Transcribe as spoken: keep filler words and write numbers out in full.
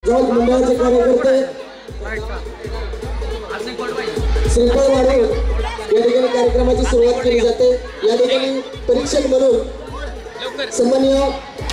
युवक मंडळाचे कार्यकर्ते श्रीफळ वाढवून या ठिकाणी कार्यक्रमाची सुरुवात केली जाते। या ठिकाणी परीक्षक म्हणून सन्माननीय